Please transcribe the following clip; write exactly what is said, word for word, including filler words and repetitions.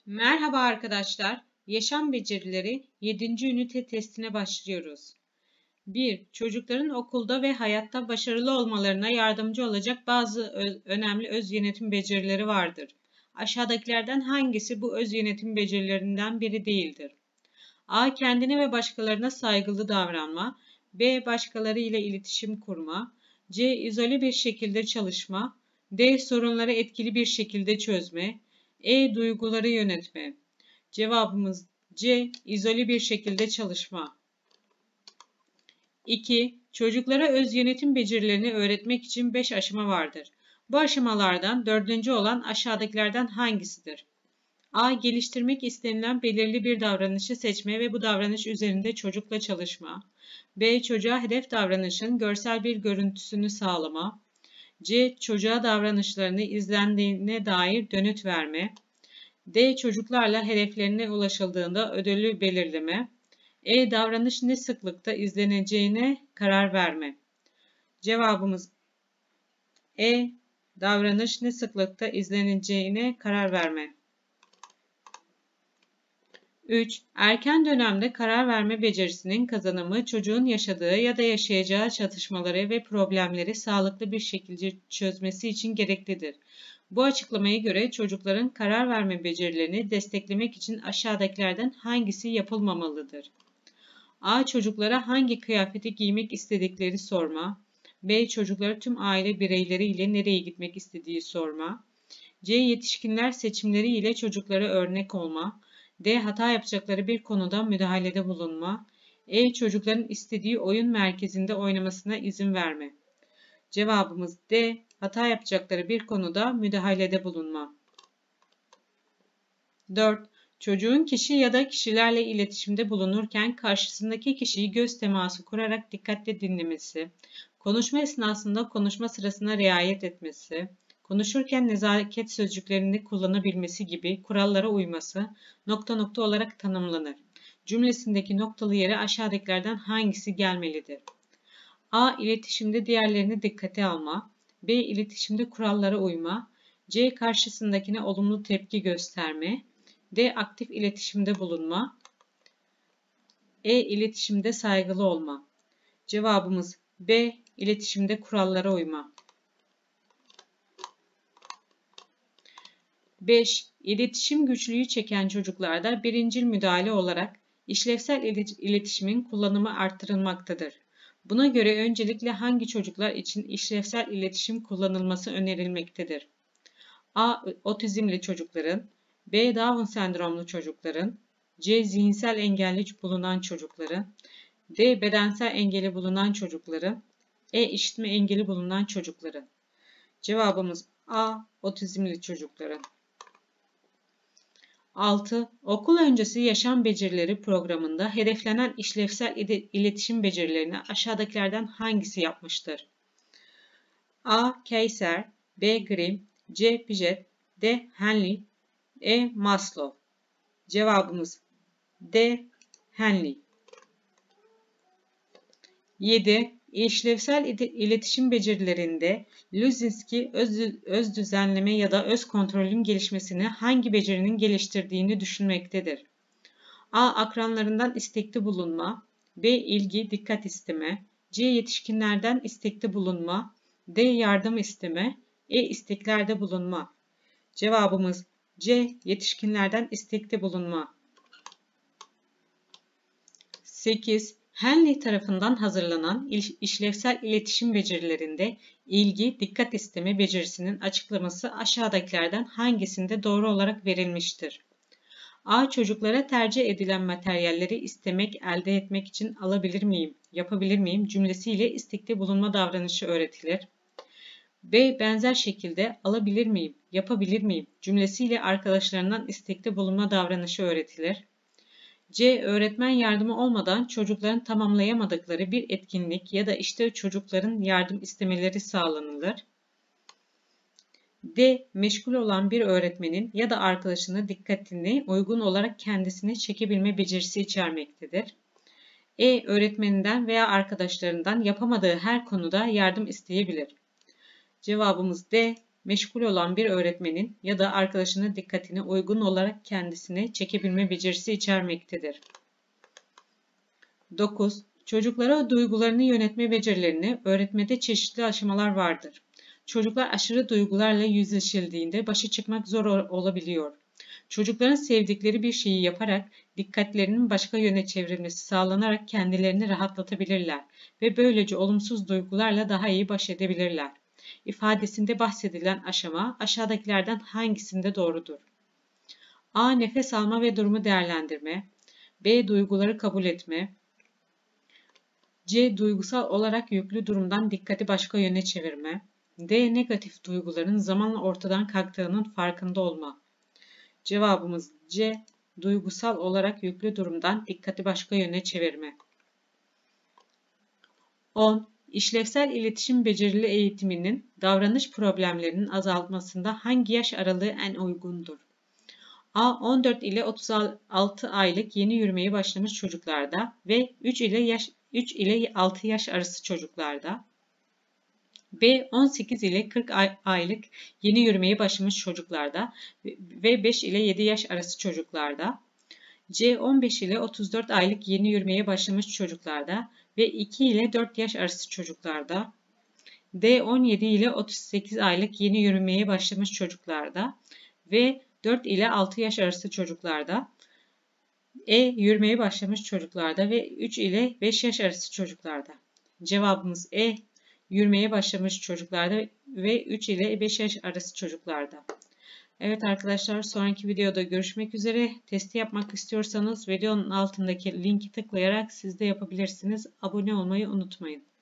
Merhaba arkadaşlar. Yaşam becerileri yedinci ünite testine başlıyoruz. bir. Çocukların okulda ve hayatta başarılı olmalarına yardımcı olacak bazı önemli öz yönetim becerileri vardır. Aşağıdakilerden hangisi bu öz yönetim becerilerinden biri değildir? A. Kendine ve başkalarına saygılı davranma. B. Başkaları ile iletişim kurma. C. İzole bir şekilde çalışma. D. Sorunları etkili bir şekilde çözme. E. Duyguları yönetme. Cevabımız C. İzole bir şekilde çalışma. iki. Çocuklara öz yönetim becerilerini öğretmek için beş aşama vardır. Bu aşamalardan dördüncü olan aşağıdakilerden hangisidir? A. Geliştirmek istenilen belirli bir davranışı seçme ve bu davranış üzerinde çocukla çalışma. B. Çocuğa hedef davranışın görsel bir görüntüsünü sağlama. C. Çocuğa davranışlarını izlendiğine dair dönüt verme. D. Çocuklarla hedeflerine ulaşıldığında ödülü belirleme. E. Davranış ne sıklıkta izleneceğine karar verme. Cevabımız E. Davranış ne sıklıkta izleneceğine karar verme. üç. Erken dönemde karar verme becerisinin kazanımı çocuğun yaşadığı ya da yaşayacağı çatışmaları ve problemleri sağlıklı bir şekilde çözmesi için gereklidir. Bu açıklamaya göre çocukların karar verme becerilerini desteklemek için aşağıdakilerden hangisi yapılmamalıdır? A. Çocuklara hangi kıyafeti giymek istedikleri sorma. B. Çocuklara tüm aile bireyleri ile nereye gitmek istediği sorma. C. Yetişkinler seçimleri ile çocuklara örnek olma. D. Hata yapacakları bir konuda müdahalede bulunma. E. Çocukların istediği oyun merkezinde oynamasına izin verme. Cevabımız D. Hata yapacakları bir konuda müdahalede bulunma. dört. Çocuğun kişi ya da kişilerle iletişimde bulunurken karşısındaki kişiyi göz teması kurarak dikkatle dinlemesi, konuşma esnasında konuşma sırasına riayet etmesi, konuşurken nezaket sözcüklerini kullanabilmesi gibi kurallara uyması nokta nokta olarak tanımlanır. Cümlesindeki noktalı yere aşağıdakilerden hangisi gelmelidir? A. İletişimde diğerlerini dikkate alma. B. İletişimde kurallara uyma. C. Karşısındakine olumlu tepki gösterme. D. Aktif iletişimde bulunma. E. İletişimde saygılı olma. Cevabımız B. İletişimde kurallara uyma. beş. İletişim güçlüğü çeken çocuklarda birincil müdahale olarak işlevsel iletişimin kullanımı artırılmaktadır. Buna göre öncelikle hangi çocuklar için işlevsel iletişim kullanılması önerilmektedir? A. Otizmli çocukların, B. Down sendromlu çocukların, C. Zihinsel engelli bulunan çocukların, D. Bedensel engeli bulunan çocukların, E. İşitme engeli bulunan çocukların. Cevabımız A. Otizmli çocukların. altı. Okul öncesi yaşam becerileri programında hedeflenen işlevsel iletişim becerilerini aşağıdakilerden hangisi yapmıştır? A. Kayser, B. Grimm, C. Piaget, D. Henley, E. Maslow. Cevabımız D. Henley. yedi. İşlevsel iletişim becerilerinde Luzinski öz, öz düzenleme ya da öz kontrolün gelişmesini hangi becerinin geliştirdiğini düşünmektedir? A. Akranlarından istekli bulunma. B. İlgi, dikkat isteme. C. Yetişkinlerden istekli bulunma. D. Yardım isteme. E. İsteklerde bulunma. Cevabımız C. Yetişkinlerden istekli bulunma. sekiz. Henley tarafından hazırlanan işlevsel iletişim becerilerinde ilgi, dikkat isteme becerisinin açıklaması aşağıdakilerden hangisinde doğru olarak verilmiştir? A. Çocuklara tercih edilen materyalleri istemek, elde etmek için alabilir miyim, yapabilir miyim cümlesiyle istekli bulunma davranışı öğretilir. B. Benzer şekilde alabilir miyim, yapabilir miyim cümlesiyle arkadaşlarından istekli bulunma davranışı öğretilir. C. Öğretmen yardımı olmadan çocukların tamamlayamadıkları bir etkinlik ya da işte çocukların yardım istemeleri sağlanılır. D. Meşgul olan bir öğretmenin ya da arkadaşının dikkatini uygun olarak kendisine çekebilme becerisi içermektedir. E. Öğretmeninden veya arkadaşlarından yapamadığı her konuda yardım isteyebilir. Cevabımız D. meşgul olan bir öğretmenin ya da arkadaşının dikkatini uygun olarak kendisine çekebilme becerisi içermektedir. dokuz. Çocuklara duygularını yönetme becerilerini öğretmede çeşitli aşamalar vardır. Çocuklar aşırı duygularla yüzleşildiğinde başa çıkmak zor olabiliyor. Çocukların sevdikleri bir şeyi yaparak dikkatlerinin başka yöne çevrilmesi sağlanarak kendilerini rahatlatabilirler ve böylece olumsuz duygularla daha iyi baş edebilirler. İfadesinde bahsedilen aşama aşağıdakilerden hangisinde doğrudur? A. Nefes alma ve durumu değerlendirme. B. Duyguları kabul etme. C. Duygusal olarak yüklü durumdan dikkati başka yöne çevirme. D. Negatif duyguların zamanla ortadan kalktığının farkında olma. Cevabımız C. Duygusal olarak yüklü durumdan dikkati başka yöne çevirme. on. İşlevsel iletişim becerili eğitiminin davranış problemlerinin azaltmasında hangi yaş aralığı en uygundur? A. on dört ile otuz altı aylık yeni yürümeye başlamış çocuklarda ve üç ile yaş üç ile altı yaş arası çocuklarda. B. on sekiz ile kırk aylık yeni yürümeye başlamış çocuklarda ve beş ile yedi yaş arası çocuklarda. C. on beş ile otuz dört aylık yeni yürümeye başlamış çocuklarda ve iki ile dört yaş arası çocuklarda. D. on yedi ile otuz sekiz aylık yeni yürümeye başlamış çocuklarda ve dört ile altı yaş arası çocuklarda. E. Yürümeye başlamış çocuklarda ve üç ile beş yaş arası çocuklarda. Cevabımız E. Yürümeye başlamış çocuklarda ve üç ile beş yaş arası çocuklarda. Evet arkadaşlar, sonraki videoda görüşmek üzere. Testi yapmak istiyorsanız videonun altındaki linki tıklayarak siz de yapabilirsiniz. Abone olmayı unutmayın.